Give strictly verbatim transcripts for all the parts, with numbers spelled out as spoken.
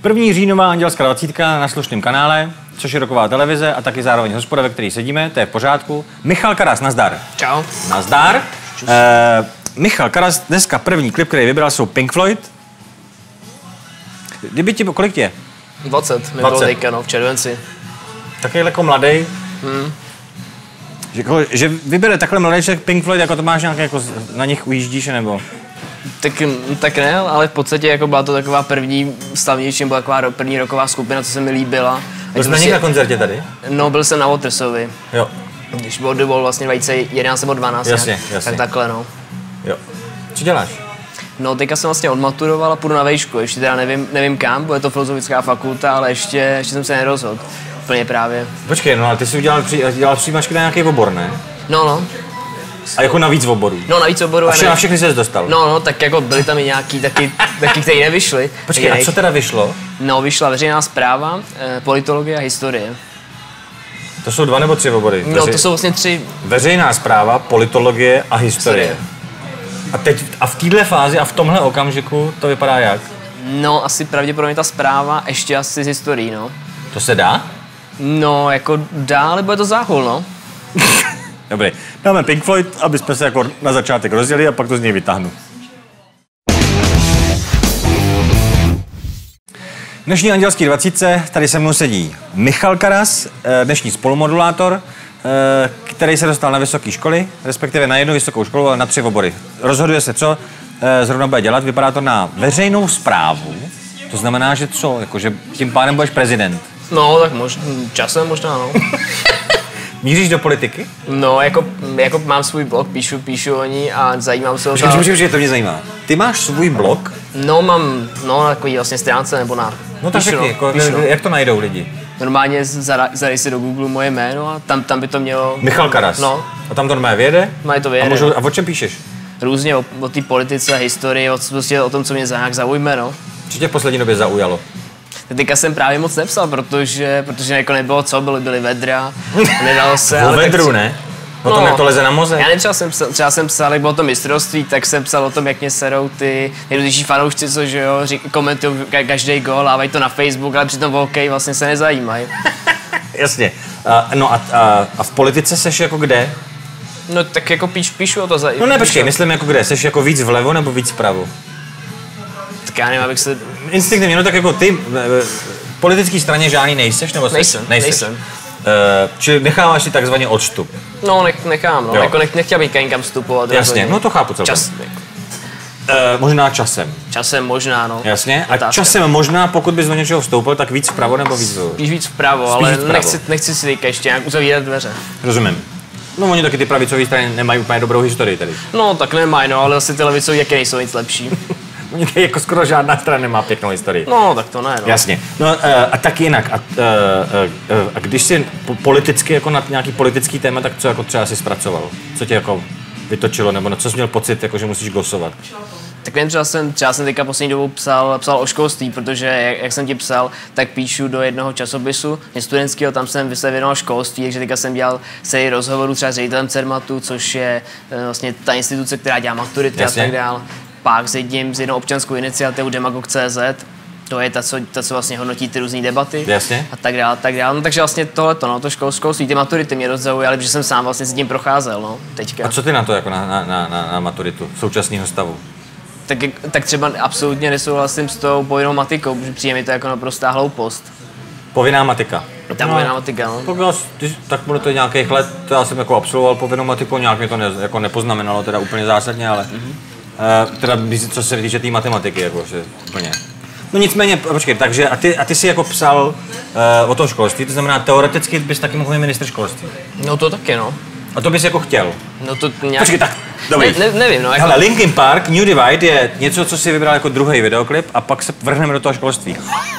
První říjnová Andělská dvacítka na slušném kanále, což je roková televize a taky zároveň hospoda, ve který sedíme, to je v pořádku. Michal Karas, nazdar. Čau. Nazdar. Eh, Michal Karas, dneska první klip, který vybral, jsou Pink Floyd. Kdyby ti, kolik tě je? dvacet, mi bylo teďka, no, v červenci. Taky jako mladý. Hmm. Že, jako, že vybere takhle mladý člověk Pink Floyd, jako to máš nějak, jako na nich ujíždíš, nebo? Tak, tak ne, ale v podstatě jako byla to taková první slavnější, byla taková první rocková skupina, co se mi líbila. Byl jsi na nich na koncertě tady? No, byl jsem na Watersovi. Jo. Když byl, byl vlastně dva tisíce jedenáct nebo dvanáct, jasně, jasně. tak takhle, no. Jo. Co děláš? No, teďka jsem vlastně odmaturoval a půjdu na vejšku, ještě teda nevím, nevím kam, bude to filozofická fakulta, ale ještě, ještě jsem se nerozhodl. Úplně právě. Počkej, no ale ty jsi udělal, dělal přijímačky na nějaký obor, ne? No, no. A jako na víc oborů? No, na víc oborů. A vše, na všechny jsi dostal? No, no, tak jako byly tam i nějaký taky, taky který nevyšly. Počkej, a co teda vyšlo? No, vyšla veřejná správa, eh, politologie a historie. To jsou dva nebo tři obory? No, Veři... to jsou vlastně tři. Veřejná správa, politologie a historie. historie. A teď a v téhle fázi a v tomhle okamžiku to vypadá jak? No, asi pravděpodobně ta zpráva ještě asi z historií, no. To se dá? No, jako dá, ale bude to záhul, no. Dobrý, dáme Pink Floyd, aby jsme se jako na začátek rozdělili a pak to z něj vytáhnu. Dnešní Andělský dvacítce, tady se mnou sedí Michal Karas, dnešní spolumodulátor, který se dostal na vysoké školy, respektive na jednu vysokou školu, ale na tři obory. Rozhoduje se, co zrovna bude dělat, vypadá to na veřejnou správu, to znamená, že co, jako, že tím pádem budeš prezident. No, tak možná, časem možná, no. Míříš do politiky? No, jako, jako mám svůj blog, píšu, píšu o ní a zajímám se o to. Počkej, počkej, to mě zajímá. Ty máš svůj blog? No, mám, no, na takový vlastně stránce nebo na... No tak řekni, jako, jak to najdou lidi? Normálně zadej si do Google moje jméno a tam, tam by to mělo... Michal Karas. No. A tam to normálně vyjede? Má to vyjede. A, můžu, a o čem píšeš? Různě o, o té politice, historii, o, prostě o tom, co mě nějak zaujme, no. Co tě v poslední době zaujalo? Teďka jsem právě moc nepsal, protože, protože jako nebylo co, byly, byly vedra, nedalo se. O vedru, tak, ne? O tom, no, jak to leze na mozek? Já nevím, třeba jsem, psal, třeba jsem psal, jak bylo to mistrovství, tak jsem psal o tom, jak mě serou ty nejdůležitější fanoušci, co že jo, komentují každý gól, dávají to na Facebook, ale přitom o hokej vlastně se nezajímají. Jasně. Uh, no a, a, a v politice seš jako kde? No tak jako píš, píšu o to za... No ne, počkej, myslím jako kde, seš jako víc vlevo nebo víc vpravo? Tak já nevím, abych se... Instinktivně, no tak jako ty v politické straně žádný nejseš, nebo seš? Nejsem, nejseš. nejsem. Uh, čili necháváš si takzvaně odstup? No, nech, nechám, no, jako nech, nechtěl bych někam vstupovat. Jasně, rozhodně. No to chápu celkem. Čas, uh, možná časem. Časem možná, no. Jasně, a otázka. Časem možná, pokud bys do něčeho vstoupil, tak víc vpravo nebo víc vlevo? Spíš víc vpravo, Spíš ale víc vpravo. Nechci, nechci si teďka ještě nějak uzavírat dveře. Rozumím. No oni taky ty pravicové strany nemají úplně dobrou historii tady. No tak nemají, no, ale zase ty levicové jaké nejsou nic lepší. Oni tady jako skoro žádná strana nemá pěknou historii. No, tak to ne, no. Jasně. No uh, a tak jinak, a, uh, uh, a když jsi politicky, jako na nějaký politický téma, tak co jako třeba jsi zpracoval? Co tě jako vytočilo, nebo na co jsi měl pocit, jako, že musíš glosovat? Tak vím, třeba jsem, třeba jsem teďka poslední dobou psal, psal o školství, protože jak, jak jsem ti psal, tak píšu do jednoho časopisu, studentského, tam jsem se věnoval školství, takže teďka jsem dělal sérii rozhovorů třeba s ředitelem Cermatu, což je vlastně ta instituce, která dělá maturity a tak dále. Pak s jedním, s jednou občanskou iniciativou Demagog tečka cé zet, to je ta, co, ta, co vlastně hodnotí ty různé debaty. Jasně. A tak dále, tak dále. No, takže vlastně tohleto, no, to škol, školství, ty maturity mě dost zaujaly, protože jsem sám vlastně s tím procházel, no, teďka. A co ty na to, jako na, na, na, na maturitu současného stavu? Tak, tak třeba absolutně nesouhlasím s tou povinnou matikou, protože přijde mi to jako naprostá hloupost. Povinná matika. Ta no, povinná matika, no. Tak, já, ty, tak bylo to nějakých let, já jsem jako absolvoval povinnou matiku, nějak mě to ne, jako nepoznamenalo teda úplně zásadně, ale mm-hmm. uh, teda co se týče té tý matematiky, jako že úplně. No nicméně, počkej, takže a ty, a ty jsi jako psal uh, o tom školství, to znamená teoreticky bys taky mohl být ministr školství. No to taky, no. A to bys jako chtěl? No to nějak... Počkej, tak, dobrý. Ne, ne, nevím, no. Jako... Hele, Linkin Park, New Divide je něco, co si vybral jako druhý videoklip a pak se vrhneme do toho školství.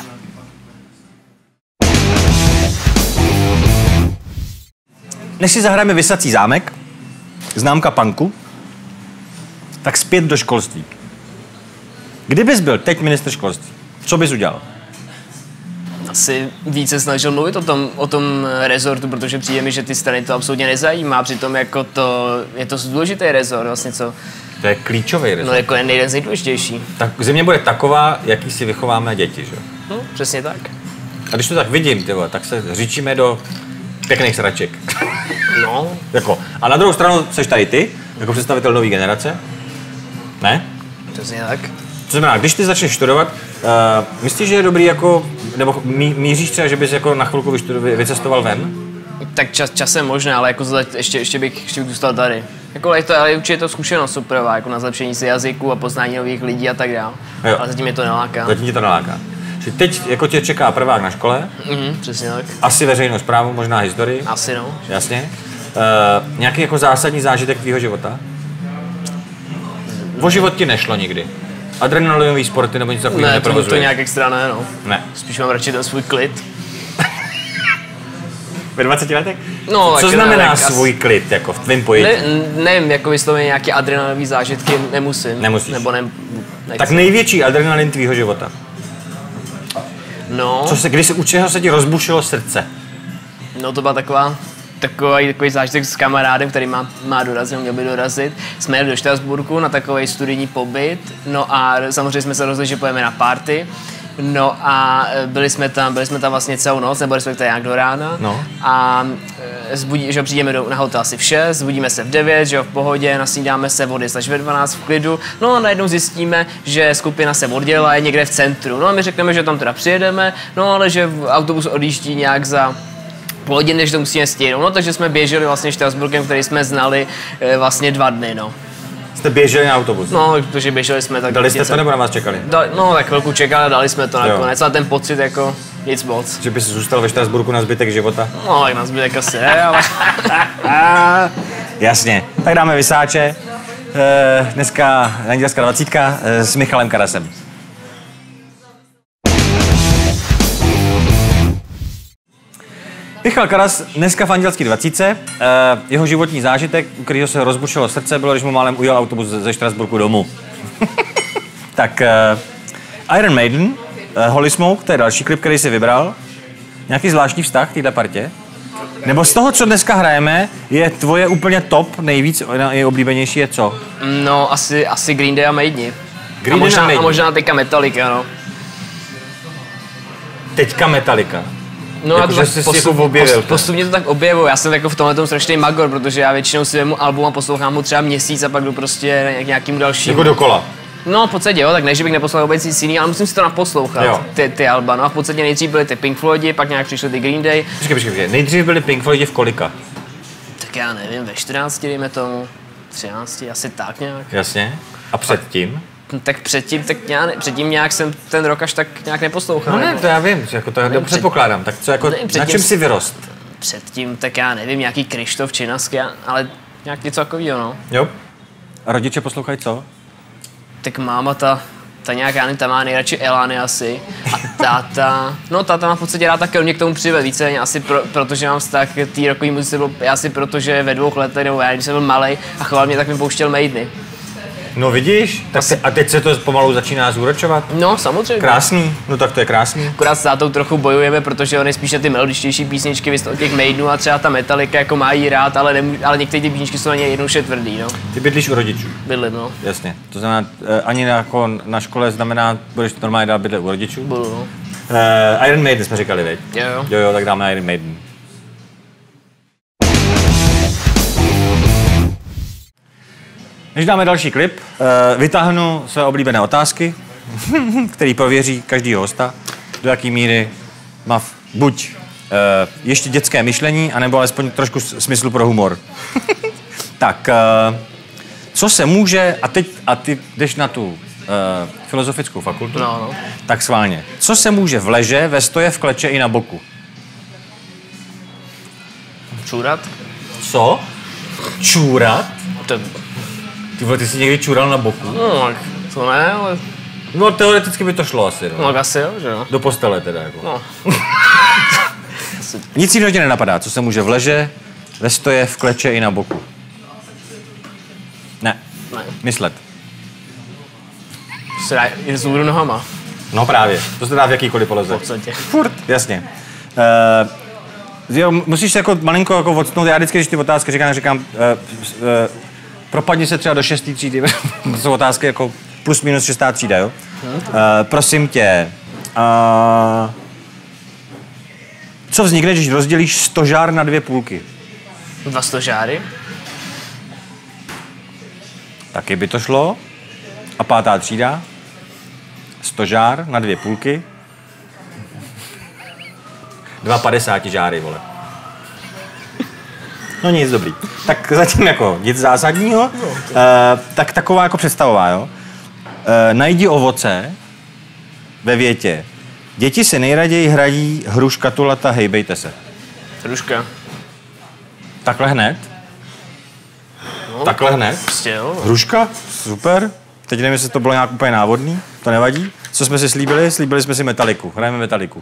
Než si zahrajeme Visací zámek, známka punku, tak zpět do školství. Kdybys byl teď ministr školství, co bys udělal? Asi více snažil mluvit o tom, o tom rezortu, protože přijde mi, že ty strany to absolutně nezajímá, přitom jako to, je to důležitý rezort, vlastně co... To je klíčový rezort. No jako je nejden z nejdůležitější. Tak země bude taková, jaký si vychováme děti, že? No, přesně tak. A když to tak vidím, tyvo, tak se řičíme do pěkných sraček. No. Jako. A na druhou stranu seš tady ty, jako představitel nové generace. Ne? Přesně tak. To znamená, když ty začneš studovat, uh, myslíš, že je dobrý jako, nebo mí, míříš třeba, že bys jako na chvilku vyštudoval, vycestoval ven? Tak čas, časem možná, ale jako ještě, ještě, bych, ještě bych zůstal tady. Jako, ale, to, ale určitě je to zkušenost superová, jako na zlepšení si jazyku a poznání nových lidí a tak dále. Ale zatím mě to neláká. Zatím tě to neláká. Že teď jako tě čeká prvák na škole. Mhm, přesně tak. Asi veřejnou správu, možná historii. Asi no. Jasně. Uh, nějaký jako zásadní zážitek tvýho života? O život ti nešlo nikdy? Adrenalinový sporty nebo něco takového neprovozuješ? Ne, to, to nějak extra ne, no. Ne. Spíš mám radši ten svůj klid. Ve dvaceti letech? No, co znamená ne, svůj as... klid, jako v tvém pojetí? Ne, nevím, jako vysloveně nějaké adrenalinové zážitky nemusím. Nemusíš. Nebo ne, tak největší adrenalin tvýho života? No. Co se, když se, u čeho se ti rozbušilo srdce? No to byla taková, takový, takový zážitek s kamarádem, který má, má dorazit, měl by dorazit. Jsme jeli do Štrasburku na takový studijní pobyt, no a samozřejmě jsme se rozhodli, že pojeme na party. No a byli jsme tam, byli jsme tam vlastně celou noc, nebo respektive nějak do rána. No. A zbudí, že přijdeme do, na hotel asi v šest, zbudíme se v devět, že jo, v pohodě, nasnídáme se vody až ve dvanáct v klidu. No a najednou zjistíme, že skupina se oddělila, je někde v centru. No a my řekneme, že tam teda přijedeme, no ale že autobus odjíždí nějak za půl hodiny, než to musíme stihnout. No takže jsme běželi vlastně Štrasburkem, který jsme znali vlastně dva dny, no. Jste běželi na autobus? No, protože běželi jsme tak... Dali jste to nebo na vás čekali? Da, no, tak chvilku čekali a dali jsme to nakonec. A ten pocit jako nic moc. Že bys zůstal ve Štrasburku na zbytek života? No, tak na zbytek asi ne, ale... Jasně. Tak dáme vysáče. E, dneska nedělská dvacítka s Michalem Karasem. Michal Karas dneska v Andělské dvacítce. Uh, jeho životní zážitek, u kterého se rozbušilo srdce, bylo, když mu málem ujel autobus ze Štrasburku domů. Tak uh, Iron Maiden, uh, Holy Smoke, to je další klip, který si vybral. Nějaký zvláštní vztah k téhle partě? Nebo z toho, co dneska hrajeme, je tvoje úplně top, nejvíc nejoblíbenější je co? No, asi, asi Green Day a Maideni. Green a, možná, a, a možná teďka Metallica, no. Teďka Metallica? No jako, a to že postup, jako objevil, postupně to tak objevuju, já jsem jako v tomhle tom strašný magor, protože já většinou si vemu album a poslouchám ho třeba měsíc a pak jdu prostě k nějakým dalším. Jako dokola? No v podstatě jo, tak ne, že bych neposlouchal vůbec nic jiný, ale musím si to naposlouchat, ty, ty alba. No a v podstatě nejdřív byly ty Pink Floydi, pak nějak přišly ty Green Day. Počkej, počkej, počkej. Nejdřív byly Pink Floydi v kolika? Tak já nevím, ve čtrnácti dejme tomu, třinácti, asi tak nějak. Jasně. A předtím? No, tak předtím, tak nějak, předtím nějak jsem ten rok až tak nějak neposlouchal. No ne, to já vím, jako to nevím, předpokládám. Tak co jako, nevím, na čem jsi vyrost? Předtím, tak já nevím, nějaký Krištof, Činasky, ale nějak něco takového, no. Jo. A rodiče poslouchají co? Tak máma ta, ta nějak, já nevím, ta má nejradši Elány asi. A táta, no táta má v podstatě rád také, on mě k tomu přivede víceméně, asi pro, protože mám vztah k té rokový muzice, byl asi protože ve dvou letech, nebo já, když jsem byl malej a choval mě, tak mi pouštěl Maideny. No vidíš, tak se, a teď se to pomalu začíná zúročovat? No samozřejmě. Krásný, no tak to je krásný. Akorát s tátou trochu bojujeme, protože on je spíš na ty melodičtější písničky, vy od těch Maidenů a třeba ta Metallica jako má jí rád, ale, nemů, ale některé ty písničky jsou na něj jednoduše tvrdý, no. Ty bydlíš u rodičů? Bydlím, no. Jasně, to znamená, ani na, jako na škole znamená, budeš normálně dát bydlet u rodičů? Budu, no. Uh, Iron Maiden jsme říkali, veď? Jo, jo. Jo, jo, tak dáme Iron Maiden. Než dáme další klip, vytáhnu své oblíbené otázky, který prověří každýho hosta, do jaký míry má buď ještě dětské myšlení, anebo alespoň trošku smysl pro humor. Tak, co se může, a teď, a ty jdeš na tu filozofickou fakultu, no, no. Tak schválně. Co se může v leže, ve stoje, v kleče i na boku? Čůrat. Co? Čůrat? To... Ty vole, ty jsi někdy čural na boku? No, tak to ne, ale... No, teoreticky by to šlo asi, no. No, asi jo, že jo. Do postele teda, jako. No. Nic jiného tě nenapadá, co se může v leže, ve stoje, v kleče i na boku? Ne. Ne. Myslet. Se dá jen zůru nohama. No právě, to se dá v jakýkoliv poloze. V podstatě. Furt, jasně. Uh, jo, musíš se jako malinko jako odstnout, já vždycky, když ty otázky říkám, říkám, uh, uh, propadni se třeba do šestý třídy, to jsou otázky jako plus minus šestá třída, jo? Hmm. Uh, prosím tě, A... Co vznikne, když rozdělíš stožár na dvě půlky? Dva stožáry. Taky by to šlo. A pátá třída. Stožár na dvě půlky. Dva padesáti žáry, vole. No nic, dobrý. Tak zatím jako nic zásadního. No, uh, tak taková jako představová, jo. Uh, najdi ovoce ve větě. Děti si nejraději hrají hru škatulata, hejbejte se. Hruška. Takhle hned? No, Takhle hned? Prostě jo. Hruška? Super. Teď nevím, jestli to bylo nějak úplně návodný. To nevadí. Co jsme si slíbili? Slíbili jsme si Metaliku. Hrajeme Metaliku.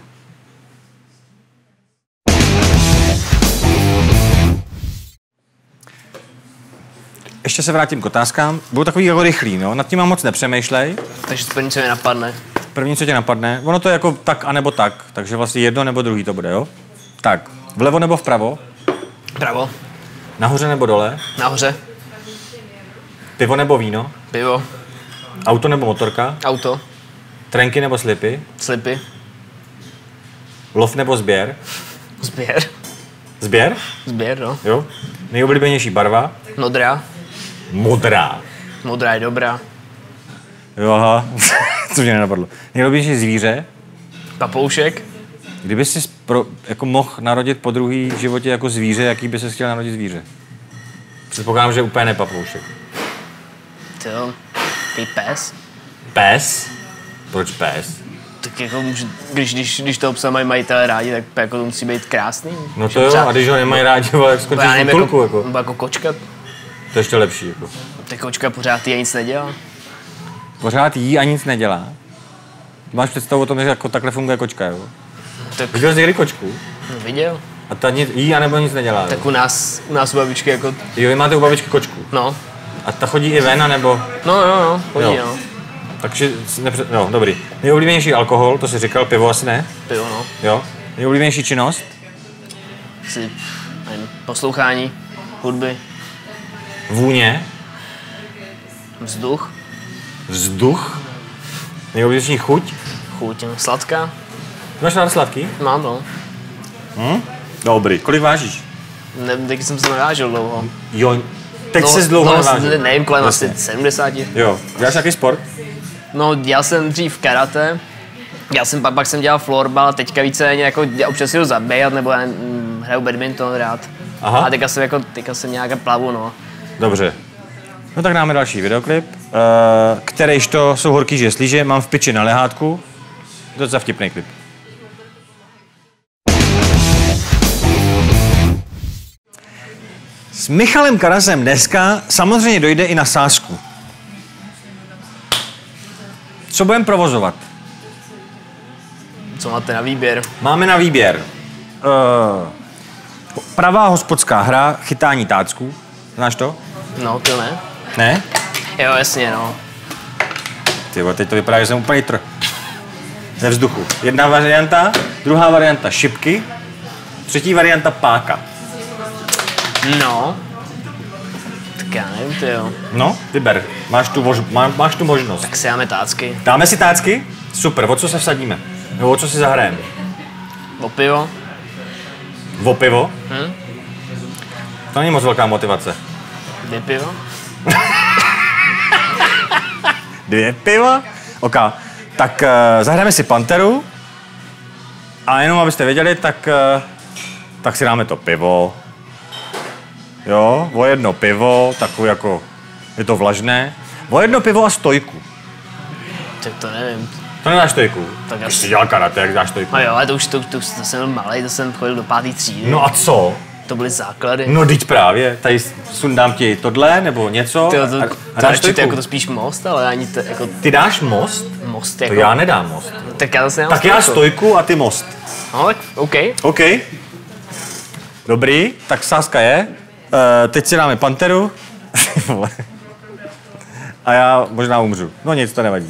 Ještě se vrátím k otázkám. Budou takový jako rychlý, no? Nad tím mám moc nepřemýšlej. Takže první, co mi napadne. První, co tě napadne. Ono to je jako tak a nebo tak. Takže vlastně jedno nebo druhý to bude, jo? Tak, vlevo nebo vpravo? Pravo. Nahoře nebo dole? Nahoře. Pivo nebo víno? Pivo. Auto nebo motorka? Auto. Trenky nebo slipy? Slipy. Lov nebo sběr? Sběr. Sběr? Sběr, no. Jo. Nejoblíbenější barva? Modrá. Modrá. Modrá je dobrá. Jo, aha. Co mě nenapadlo. Nejoblíbenější zvíře? Papoušek. Kdyby jsi pro, jako mohl narodit po druhý v životě jako zvíře, jaký by se chtěl narodit zvíře? Předpokládám, že úplně ne papoušek. To ty pes. Pes? Proč pes? Tak jako, může, když, když, když toho psa mají majitelé rádi, tak jako to musí být krásný. No to jo, pořád... a když ho nemají rádi, jak skončíš v útulku, jako, jako. jako kočka. To je ještě lepší, jako. Tak kočka pořád jí a nic nedělá. Pořád jí a nic nedělá? Máš představu o tom, že jako takhle funguje kočka, jo? Tak... Viděl jsi někdy kočku? No, viděl. A ta nic, jí a nebo nic nedělá, tak jo? u nás, u nás u babičky jako... Jo, vy máte u babičky kočku? No. A ta chodí i ven, nebo? No, jo, jo, chodí, jo. no. Takže, nepřed... no, dobrý. Nejoblíbenější alkohol, to jsi říkal, pivo asi ne? Pivo, no. Jo. Nejoblíbenější činnost? Si, nevím, poslouchání, hudby. Vůně? Vzduch. Vzduch? Nejoblíbenější chuť? Chuť, no, sladká. Máš rád sladký? Mám, no. Hm? Dobrý. Kolik vážíš? Ne, taky jsem se navážil dlouho. Jo, teď no, jsi dlouho no, navážil. Ne, nevím, kolem asi sedmdesát. Jo. Děláš nějaký sport? No, dělal jsem dřív karate. Já jsem pak, pak jsem dělal florbal, teďka více jako občas si ho zabijat, nebo já hm, hraju badminton rád. Aha. A teďka jsem jako, teďka jsem nějaká plavu, no. Dobře. No tak dáme další videoklip, uh, kterýž to jsou horký žeslíže, mám v piči na lehátku. To je docela vtipný klip. S Michalem Karasem dneska samozřejmě dojde i na sázku. Co budeme provozovat? Co máte na výběr? Máme na výběr uh, pravá hospodská hra, chytání tácků. Znáš to? No, to ne. Ne? Jo, jasně, no. Tyvo, teď to vypadá, že jsem úplně tr... ze vzduchu. Jedna varianta, druhá varianta šipky, třetí varianta páka. No. Tak já nevím, ty jo. No, vyber. Máš tu, mož... Má, máš tu možnost. Tak si dáme tácky. Dáme si tácky? Super, o co se vsadíme? Nebo o co si zahrajeme? O pivo. O pivo? Hm? To není moc velká motivace. Dvě pivo. Dvě piva? OK. Tak uh, zahrajeme si Panteru. A jenom abyste věděli, tak, uh, tak si dáme to pivo. Jo, o jedno pivo, takový jako, je to vlažné. O jedno pivo a stojku. Tak to nevím. To nedáš stojku? Tak Když asi- jsi dělal karate, jak dáš stojku? No jo, ale to už to, to, to jsem byl malej, to jsem chodil do pátý třídy. No a co? To byly základy. No teď právě, tady sundám ti tohle nebo něco Tyjo, a, to, a to, dáš to, stojku. jako to spíš most, ale ani to, jako Ty dáš most? most To jako... já nedám most. Tak já zase nemám Tak já stojku. stojku a ty most. No tak, OK. OK. Dobrý, tak sázka je. Uh, teď si dáme Panteru. A já možná umřu. No nic, to nevadí.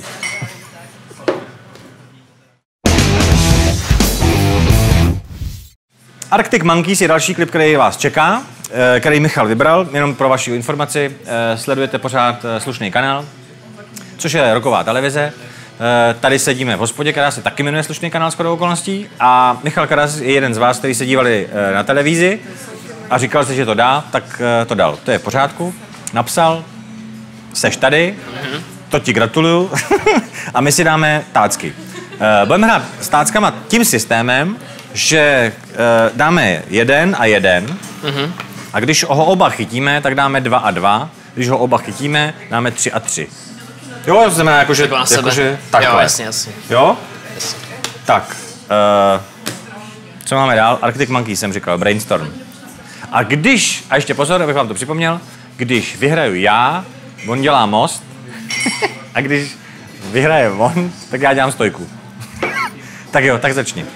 Arctic Monkeys je další klip, který vás čeká, eh, který Michal vybral, jenom pro vaši informaci. Eh, Sledujete pořád eh, slušný kanál, což je rocková televize. Tady sedíme v hospodě, která se taky jmenuje Slušný kanál shodou okolností. A Michal Karas je jeden z vás, který se dívali na televizi a říkal si, že to dá, tak to dal. To je v pořádku. Napsal, seš tady, mm-hmm. to ti gratuluju a my si dáme tácky. Budeme hrát s táckama tím systémem, že dáme jeden a jeden mm-hmm. a když ho oba chytíme, tak dáme dva a dva. Když ho oba chytíme, dáme tři a tři. Jo, to znamená jakože, jako jakože takhle. Jo, jasně, jasně. Jo? Jasně. Tak, uh, co máme dál? Arctic Monkey jsem říkal, Brainstorm. A když, a ještě pozor, abych vám to připomněl, když vyhraju já, on dělá most, a když vyhraje on, tak já dělám stojku. Tak jo, tak začni.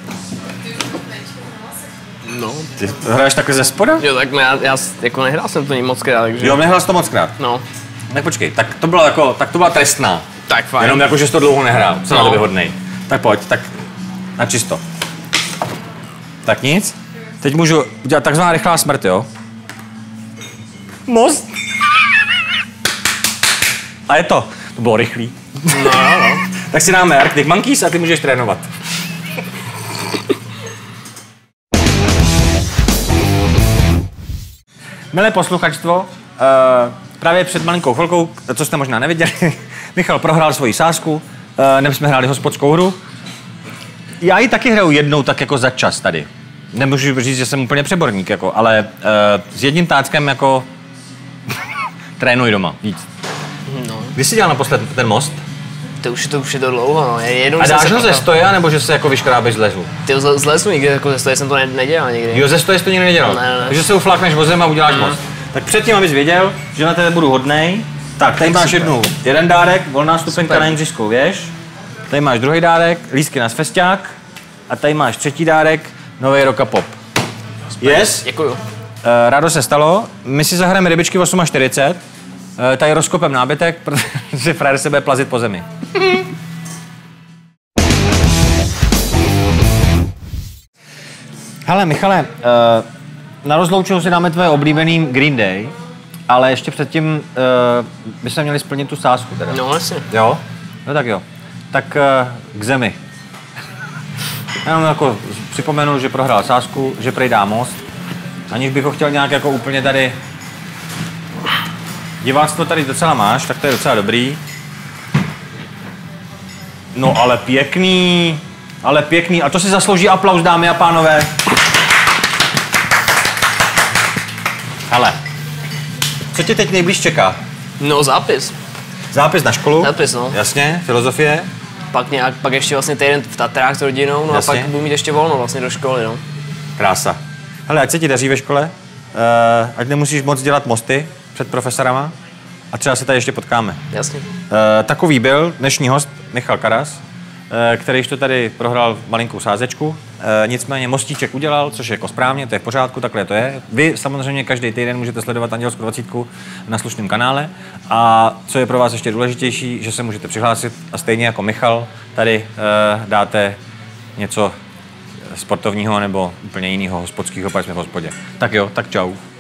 No. Ty hraješ takhle ze spoda? Jo, tak já, já jako nehrál jsem to moc krát, takže... Jo, nehrál jsi to moc krát. No. Tak počkej, tak to bylo jako, tak to byla trestná. Tak fajn. Jenom jako, že jsi to dlouho nehrál, co no. na tebe hodnej. Tak pojď, tak na čisto. Tak nic. Teď můžu udělat takzvaná rychlá smrt, jo? Most. A je to. To bylo rychlý. No, no. Tak si dáme Arctic Monkeys a ty můžeš trénovat. Milé posluchačstvo, uh, právě před malinkou chvilkou, co jste možná neviděli, Michal prohrál svoji sázku, uh, nebo jsme hráli hospodskou hru. Já ji taky hraju jednou tak jako za čas tady. Nemůžu říct, že jsem úplně přeborník, jako, ale uh, s jedním táckem jako trénuji doma víc. No. Kdy jsi dělal naposled ten most? To už, to už je to dlouho, no. Jednou A dáš ho ze stoje, nebo že se jako vyškrábeš z lezu? Ty z, z lezu nikdy, jako ze stoje jsem to ne, nedělal nikdy. Jo, ze stoje jsi to nikdy nedělal? Ne, ne. Takže se uflákneš vozem a uděláš mm. most. Tak předtím, abys věděl, že na tebe budu hodnej, tak tady máš jednu, jeden dárek, volná stupenka na Jindřišskou věž, tady máš druhý dárek, lístky na Sfesťák a tady máš třetí dárek, Nový rok a pop. Yes? Děkuju. Uh, rádo se stalo, my si zahrajeme rybičky čtyřicet osm, uh, tady rozkopem nábytek, protože frajer se bude plazit po zemi. Hele, Michale, uh, na rozloučenou si dáme tvoje oblíbený Green Day, ale ještě předtím uh, bychom měli splnit tu sázku teda. No, asi. Jo? No tak jo. Tak uh, k zemi. Já jenom jako připomenu, že prohrál sázku, že prej dá most. Aniž bych ho chtěl nějak jako úplně tady... Diváctvo tady docela máš, tak to je docela dobrý. No ale pěkný, ale pěkný. A to si zaslouží aplaus, dámy a pánové. Hele, co tě teď nejblíž čeká? No, zápis. Zápis na školu? Zápis, no. Jasně, filozofie. Pak nějak, pak ještě vlastně týden v Tatrách s rodinou, no Jasně. A pak budu mít ještě volno vlastně do školy, no. Krása. Hele, ať se ti daří ve škole, uh, ať nemusíš moc dělat mosty před profesorama a třeba se tady ještě potkáme. Jasně. Uh, takový byl dnešní host Michal Karas, uh, který to tady prohrál malinkou sázečku. Uh, nicméně mostíček udělal, což je jako správně, to je v pořádku, takhle to je. Vy samozřejmě každý týden můžete sledovat Andělskou dvacítku na Slušném kanále a co je pro vás ještě důležitější, že se můžete přihlásit a stejně jako Michal tady uh, dáte něco sportovního nebo úplně jiného hospodského, pak jsme v hospodě. Tak jo, tak čau.